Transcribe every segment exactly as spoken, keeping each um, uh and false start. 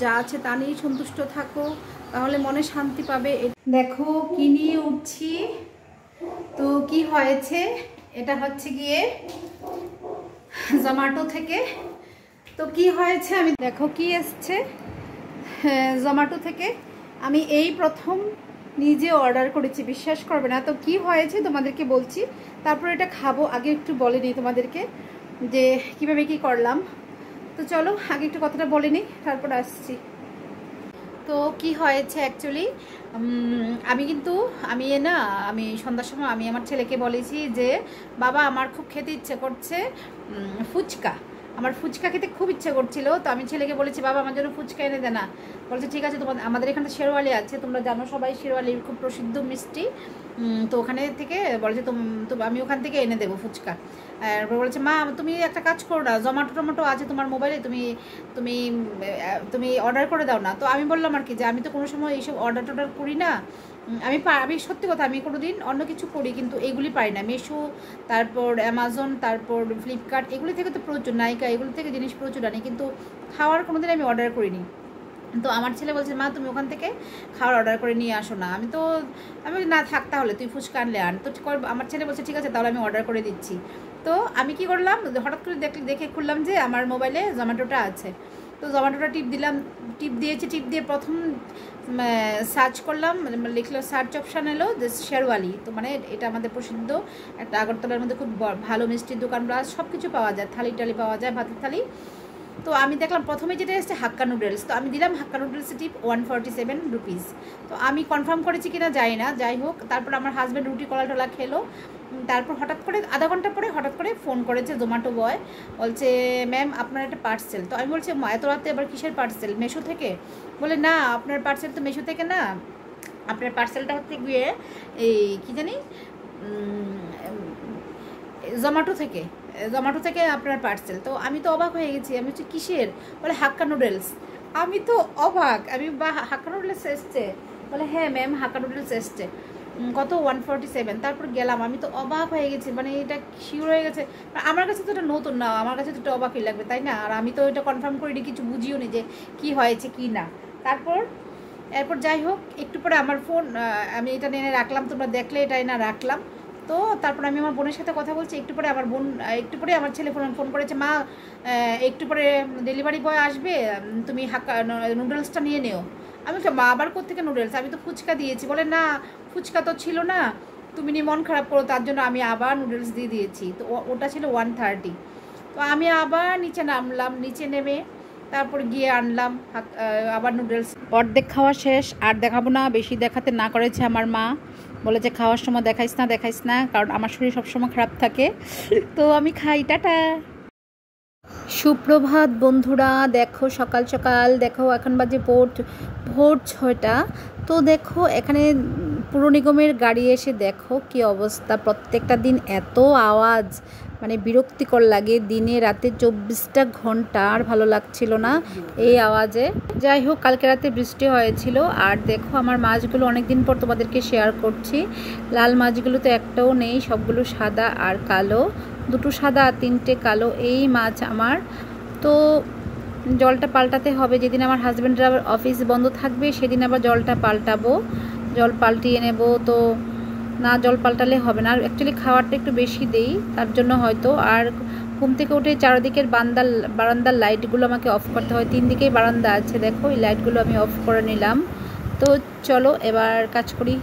যা আছে তা নিয়েই সন্তুষ্ট থাকো, তাহলে মনে শান্তি পাবে। দেখো কি নিয়ে উঠছি, তো কি হয়েছে, এটা হচ্ছে গিয়ে জোম্যাটো থেকে। তো কি হয়েছে আমি দেখো কি এসছে জোম্যাটো থেকে, আমি এই প্রথম নিজে অর্ডার করেছি, বিশ্বাস করবে না। তো কি হয়েছে তোমাদেরকে বলছি, তারপর এটা খাবো। আগে একটু বলে নিই তোমাদেরকে যে কিভাবে কি করলাম। তো চলো আগে একটু কথাটা বলে নিই, তারপর আসছি। তো কি হয়েছে অ্যাকচুয়ালি, আমি কিন্তু আমি না আমি সন্ধ্যার সময় আমি আমার ছেলেকে বলেছি যে বাবা আমার খুব খেতে ইচ্ছে করছে ফুচকা, আমার ফুচকা খেতে খুব ইচ্ছে করছিল। তো আমি ছেলেকে বলেছি বাবা আমার জন্য ফুচকা এনে দে না। বলছে ঠিক আছে, তোমাদের আমাদের এখানে শেরওয়ালি আছে, তোমরা জানো সবাই শেরওয়ালির খুব প্রসিদ্ধ মিষ্টি, তো ওখানে থেকে বলেছে তো আমি ওখান থেকে এনে দেবো ফুচকা। আর বলেছে মা তুমি একটা কাজ করো না, জোম্যাটো টমেটো আছে তোমার মোবাইলে, তুমি তুমি তুমি অর্ডার করে দাও না। তো আমি বললাম আর কি যে আমি তো কোনো সময় এইসব অর্ডার টর্ডার করি না, আমি আমি সত্যি কথা আমি কোনো দিন অন্য কিছু করি কিন্তু এগুলি পারি না। মিশো, তারপর অ্যামাজন, তারপর ফ্লিপকার্ট, এগুলি থেকে তো প্রচুর, নাইকা, এগুলি থেকে জিনিস প্রচুর আনি, কিন্তু খাওয়ার কোনো দিন আমি অর্ডার করিনি। তো আমার ছেলে বলছে মা তুমি ওখান থেকে খাওয়ার অর্ডার করে নিয়ে আসো না। আমি তো আমি না থাক তাহলে তুই ফুচকা আনলে আন। তো আমার ছেলে বলছে ঠিক আছে তাহলে আমি অর্ডার করে দিচ্ছি। তো আমি কি করলাম, হঠাৎ করে দেখলে দেখে খুললাম যে আমার মোবাইলে জোম্যাটোটা আছে। তো জোম্যাটোটা টিপ দিলাম, টিপ দিয়েছি, টিপ দিয়ে প্রথম সার্চ করলাম, লিখলো সার্চ অপশান এলো যে শেরওয়ালি। তো মানে এটা আমাদের প্রসিদ্ধ একটা আগরতলার মধ্যে খুব ভালো মিষ্টির দোকান, প্লাস সব কিছু পাওয়া যায়, থালি টালি পাওয়া যায়, ভাতের থালি। তো আমি দেখলাম প্রথমে যেটা এসছে হাক্কা নুডলস, তো আমি দিলাম হাক্কা নুডলসের tip one forty seven rupees. তো আমি কনফার্ম করেছি কিনা যাই না, যাই হোক। তারপর আমার হাজব্যান্ড রুটি কলা টলা খেলো। তারপর হঠাৎ করে আধা ঘন্টা পরে হঠাৎ করে ফোন করেছে জোম্যাটো বয়, বলছে ম্যাম আপনার একটা পার্সেল। তো আমি বলছি এত রাতে আবার কিসের পার্সেল, মেশো থেকে? বলে না আপনার পার্সেল তো মেশো থেকে না, আপনার পার্সেলটা হচ্ছে গিয়ে এই কী জানি জোম্যাটো থেকে, জোম্যাটো থেকে আপনার পার্সেল। তো আমি তো অবাক হয়ে গেছি, আমি হচ্ছে কিসের? বলে হাক্কা নুডলস। আমি তো অবাক, আমি বা হাক্কা নুডলস এসছে? বলে হ্যাঁ ম্যাম হাক্কা নুডলস এসছে, কত ওয়ান ফর্টি সেভেন। তারপর গেলাম, আমি তো অবাক হয়ে গেছি, মানে এটা শিওর হয়ে গেছে। আমার কাছে তো এটা নতুন না, আমার কাছে তো এটা অবাকই লাগবে তাই না? আর আমি তো এটা কনফার্ম করিনি, কিছু বুঝিও নি যে কী হয়েছে কি না। তারপর এরপর যাই হোক একটু পরে আমার ফোন, আমি এটা এনে রাখলাম, তোমরা দেখলে এটা এনে রাখলাম। তো তারপর আমি আমার বোনের সাথে কথা বলছি, একটু পরে আমার বোন একটু পরে আমার ছেলে ফোন ফোন করেছে মা একটু পরে ডেলিভারি বয় আসবে, তুমি হাক্কা নুডলসটা নিয়ে নেও। আমি তো মা আবার কোত্থেকে নুডলস, আমি তো ফুচকা দিয়েছি। বলে না ফুচকা তো ছিল না, তুমি নিয়ে মন খারাপ করো তার জন্য আমি আবার নুডলস দিয়ে দিয়েছি। তো ওটা ছিল ওয়ান থার্টি। তো আমি আবার নিচে নামলাম, নিচে নেমে তারপর গিয়ে আনলাম আবার নুডলস। অর্ধেক খাওয়া শেষ, আর দেখাবো না, বেশি দেখাতে না করেছে আমার মা, বলেছে খাওয়ার সময় দেখাইস না দেখাইস না, কারণ আমার শরীর সবসময় খারাপ থাকে। তো আমি খাই, টাটা। সুপ্রভাত বন্ধুরা, দেখো সকাল সকাল, দেখো এখন বাজে ভোর ভোর ছয়টা। তো দেখো এখানে পুর নিগমের গাড়ি এসে দেখো কি অবস্থা, প্রত্যেকটা দিন এত আওয়াজ, মানে বিরক্তিকর লাগে, দিনে রাতে চব্বিশটা ঘন্টা, আর ভালো লাগছিল না এই আওয়াজে। যাই হোক কালকে রাতে বৃষ্টি হয়েছিল। আর দেখো আমার মাছগুলো অনেক দিন পর তোমাদেরকে শেয়ার করছি, লাল মাছগুলো তো একটাও নেই, সবগুলো সাদা আর কালো, দুটো সাদা আর তিনটে কালো, এই মাছ আমার। তো জলটা পাল্টাতে হবে, যেদিন আমার হাজব্যান্ডের আবার অফিস বন্ধ থাকবে সেদিন আবার জলটা পাল্টাবো, জল পাল্টিয়ে নেব। তো না জল পাল্টালে হবে না, আর অ্যাকচুয়ালি খাবারটা একটু বেশি দেই তার জন্য হয়তো। আর ঘুম থেকে উঠে চারদিকের বারান্দার বারান্দার লাইটগুলো আমাকে অফ করতে হয়, তিন দিকেই বারান্দা আছে, দেখো এই লাইটগুলো আমি অফ করে নিলাম। তো চলো এবার কাজ করি।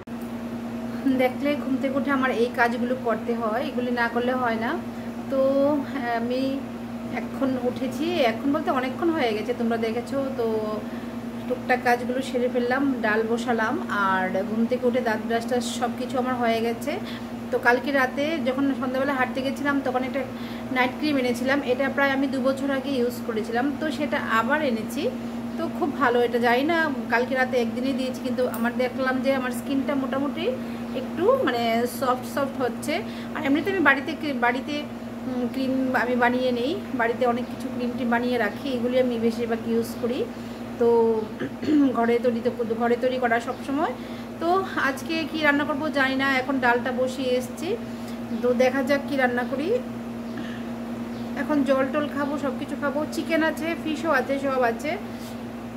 দেখলে ঘুম থেকে উঠে আমার এই কাজগুলো করতে হয়, এগুলি না করলে হয় না। তো আমি এখন উঠেছি, এখন বলতে অনেকক্ষণ হয়ে গেছে, তোমরা দেখেছো। তো টুকটাক কাজগুলো সেরে ফেললাম, ডাল বসালাম, আর ঘুম থেকে উঠে দাঁত ব্রাশটা সব কিছু আমার হয়ে গেছে। তো কালকে রাতে যখন সন্ধ্যাবেলা হাঁটতে গেছিলাম তখন একটা নাইট ক্রিম এনেছিলাম, এটা প্রায় আমি দু বছর আগে ইউজ করেছিলাম, তো সেটা আবার এনেছি। তো খুব ভালো, এটা জানি না কালকে রাতে একদিনই দিয়েছি, কিন্তু আমার দেখলাম যে আমার স্কিনটা মোটামুটি একটু মানে সফট সফট হচ্ছে। আর এমনিতে আমি বাড়িতে বাড়িতে ক্রিম আমি বানিয়ে নেই, বাড়িতে অনেক কিছু ক্রিম টিম বানিয়ে রাখি, এগুলি আমি বেশিরভাগ ইউজ করি। তো ঘরে তৈরি তো ঘরে তৈরি করা সবসময়। তো আজকে কি রান্না করব জানি না, এখন ডালটা বসিয়ে এসেছি, তো দেখা যাক কি রান্না করি। এখন জল টল খাবো, সব কিছু খাবো, চিকেন আছে, ফিশও আছে, সব আছে।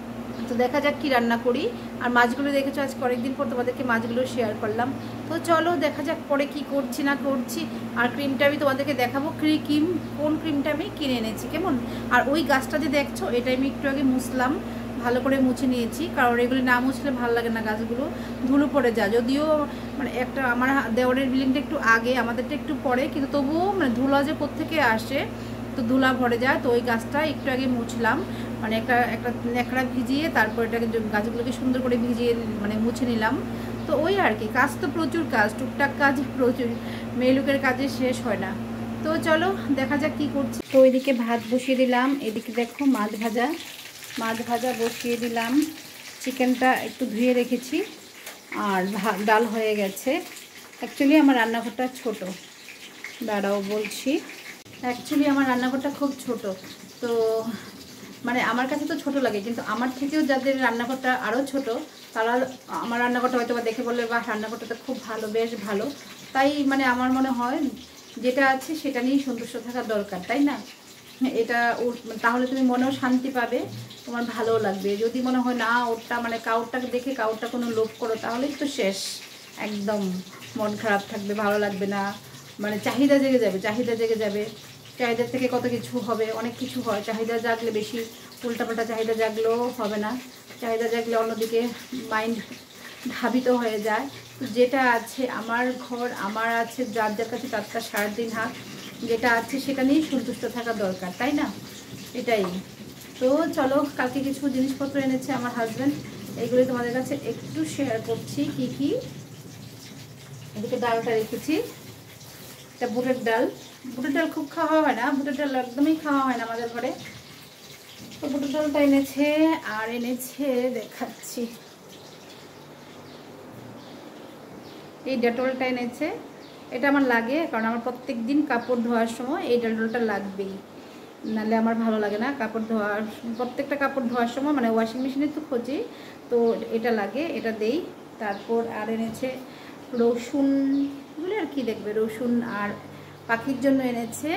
তো দেখা যাক কি রান্না করি। আর মাছগুলো দেখেছো আজ কয়েকদিন পর তোমাদেরকে মাছগুলো শেয়ার করলাম। তো চলো দেখা যাক পরে কি করছি না করছি। আর ক্রিমটা আমি তোমাদেরকে দেখাবো ক্রিম কোন ক্রিমটা আমি কিনে এনেছি কেমন। আর ওই গাছটা যে দেখছো এটা আমি একটু আগে মুছলাম, ভালো করে মুছে নিয়েছি, কারণ এগুলি না মুছলে ভালো লাগে না, গাছগুলো ধুলো পড়ে যায়। যদিও মানে একটা আমার দেওয়ারের বিল্ডিংটা একটু আগে, আমাদেরটা একটু পরে, কিন্তু তবুও মানে ধুলা যে কোত্থেকে আসে, তো ধুলা ভরে যায়। তো ওই গাছটা একটু আগে মুছলাম, মানে একটা একটা ন্যাকড়া ভিজিয়ে তারপর এটাকে গাছগুলোকে সুন্দর করে ভিজিয়ে মানে মুছে নিলাম। তো ওই আর কি, কাজ তো প্রচুর কাজ, টুকটাক কাজ প্রচুর, মেয়ে লোকের কাজে শেষ হয় না। তো চলো দেখা যাক কী করছি। তো ওইদিকে ভাত বসিয়ে দিলাম, এদিকে দেখো মাছ ভাজা মাছ ভাজা বসিয়ে দিলাম। চিকেনটা একটু ধুয়ে রেখেছি আর ডাল হয়ে গেছে। অ্যাকচুয়ালি আমার রান্নাঘরটা ছোট, দাঁড়াও বলছি। অ্যাকচুয়ালি আমার রান্নাঘরটা খুব ছোট, তো মানে আমার কাছে তো ছোট লাগে, কিন্তু আমার থেকেও যাদের রান্নাঘরটা আরও ছোট তারা আমার রান্নাঘরটা হয়তো বা দেখে বললে বা রান্নাঘরটা তো খুব ভালো, বেশ ভালো। তাই মানে আমার মনে হয় যেটা আছে সেটা নিয়েই সন্তুষ্ট থাকা দরকার, তাই না? এটা ওর তাহলে তুমি মনেও শান্তি পাবে, তোমার ভালোও লাগবে। যদি মনে হয় না ওরটা মানে কাউরটাকে দেখে কাউরটা কোনো লোভ করো, তাহলেই তো শেষ, একদম মন খারাপ থাকবে, ভালো লাগবে না, মানে চাহিদা জেগে যাবে, চাহিদা জেগে যাবে চাহিদার থেকে কত কিছু হবে, অনেক কিছু হয়। চাহিদা জাগলে বেশি উল্টাপাল্টা চাহিদা জাগলেও হবে না, চাহিদা জাগলে অন্যদিকে মাইন্ড ধাবিত হয়ে যায়। যেটা আছে আমার ঘর, আমার আছে, যার যার কাছে তার তার সারাদিন হাত, যেটা আছে সেটা নিয়েই সন্তুষ্ট থাকা দরকার, তাই না? এটাই। তো চলো, কালকে কিছু জিনিসপত্র এনেছে আমার হাজব্যান্ড, এইগুলি তোমাদের কাছে একটু শেয়ার করছি। কি কি, এদিকে ডালটা রেখেছি, এটা বুটের ডাল। বুটের ডাল খুব খাওয়া হয় না, বুটের ডাল একদমই খাওয়া হয় না আমাদের ঘরে। তো বুটের ডালটা এনেছে, আর এনেছে দেখাচ্ছি এই ডেটলটা এনেছে। এটা আমার লাগে, কারণ আমার প্রত্যেক দিন কাপড় ধোয়ার সময় এই ডেটলটা লাগবেই, নাহলে আমার ভালো লাগে না। কাপড় ধোয়ার প্রত্যেকটা কাপড় ধোয়ার সময় মানে ওয়াশিং মেশিনে তো খোঁজি, তো এটা লাগে, এটা দেই। তারপর আর এনেছে রসুন, এগুলো আর কি দেখবে, রসুন। আর পাখির জন্য এনেছে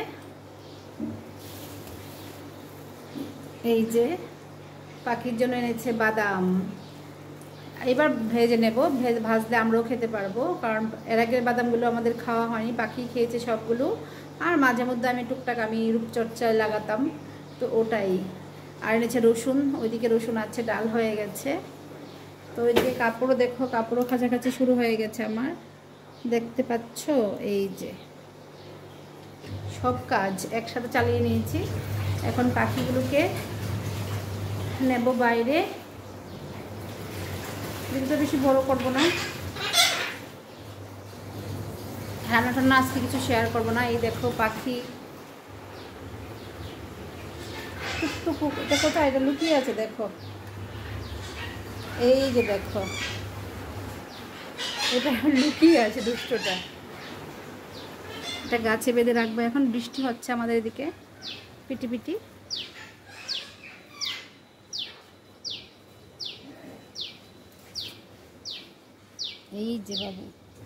এই যে, পাখির জন্য এনেছে বাদাম। এবার ভেজে নেব, ভেজ ভাজলে আমরাও খেতে পারবো, কারণ এর আগের বাদামগুলো আমাদের খাওয়া হয়নি, পাখি খেয়েছে সবগুলো। আর মাঝে মধ্যে আমি টুকটাক আমি রূপচর্চায় লাগাতাম, তো ওটাই। আর এনেছে রসুন, ওইদিকে রসুন আছে, ডাল হয়ে গেছে। তো ওইদিকে কাপড়ও দেখো, কাপড়ও কাছাকাছি শুরু হয়ে গেছে আমার, দেখতে পাচ্ছ? এই যে সব কাজ একসাথে চালিয়ে নিয়েছি। এখন পাখিগুলোকে নেব বাইরে, দিনটা বেশি বড় করবো না, রান্না টান্না আজকে কিছু শেয়ার করবো না। এই দেখো পাখি, এটা কোথায়, এটা লুকিয়ে আছে দেখো, এই যে দেখো, এটা লুকিয়ে আছে দুষ্টটা। এটা গাছে বেঁধে রাখবো, এখন বৃষ্টি হচ্ছে আমাদের এদিকে পিটি পিটি। এই যে বাবু,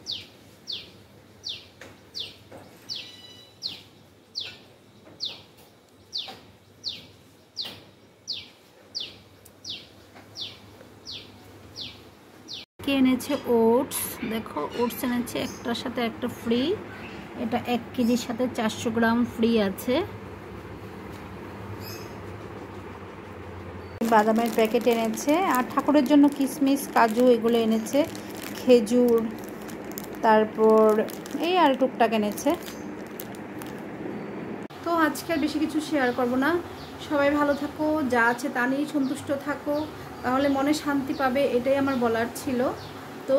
কে এনেছে ওটস, দেখো ওটস এনেছে, একটার সাথে একটা ফ্রি। এটা এক কেজির সাথে চারশো গ্রাম ফ্রি আছে। বাদামের প্যাকেট এনেছে, আর ঠাকুরের জন্য কিশমিশ, কাজু এগুলো এনেছে, খেজুর, তারপর এই আর টুকটাক এনেছে। তো আজকে আর বেশি কিছু শেয়ার করব না। সবাই ভালো থাকো, যা আছে তা নিয়েই সন্তুষ্ট থাকো, তাহলে মনে শান্তি পাবে, এটাই আমার বলার ছিল। তো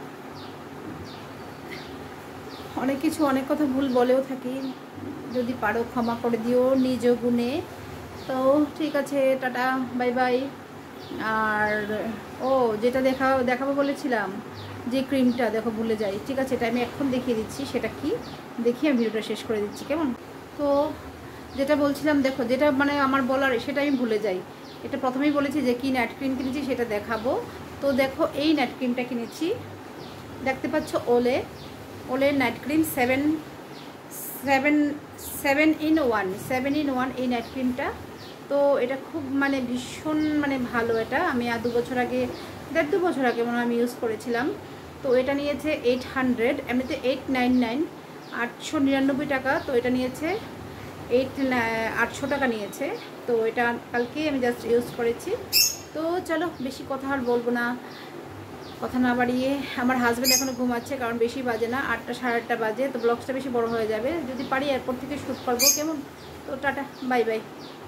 অনেক কিছু অনেক কথা ভুল বলেও থাকি, যদি পারো ক্ষমা করে দিও নিজ গুণে। তো ঠিক আছে, টাটা, বাই বাই। আর ও যেটা দেখা দেখাবো বলেছিলাম, যে ক্রিমটা দেখো ভুলে যাই, ঠিক আছে এটা আমি এখন দেখিয়ে দিচ্ছি, সেটা কি দেখি আমি ভিডিওটা শেষ করে দিচ্ছি কেমন। তো যেটা বলছিলাম, দেখো যেটা মানে আমার বলার সেটা আমি ভুলে যাই। এটা প্রথমেই বলেছি যে কি নাইট ক্রিম কিনেছি সেটা দেখাবো। তো দেখো এই নাইট ক্রিমটা কিনেছি, দেখতে পাচ্ছ ওলে, ওলের night cream seven seven seven in one seven in one এই নাইট ক্রিমটা। তো এটা খুব মানে ভীষণ মানে ভালো, এটা আমি আর দু বছর আগে দেড় দু বছর আগে মনে হয় আমি ইউজ করেছিলাম। তো এটা নিয়েছে এইট হান্ড্রেড, এমনিতে এইট নাইন নাইন আটশো নিরানব্বই টাকা। তো এটা নিয়েছে এইট আটশো টাকা নিয়েছে। তো এটা কালকেই আমি জাস্ট ইউজ করেছি। তো চলো বেশি কথা আর বলবো না, কথা না বাড়িয়ে। আমার হাজব্যান্ড এখনও ঘুমাচ্ছে, কারণ বেশি বাজে না, আটটা সাড়ে আটটা বাজে। তো ব্লগসটা বেশি বড় হয়ে যাবে, যদি পারি এরপর থেকে শ্যুট করবো, কেমন? তো টাটা, বাই বাই।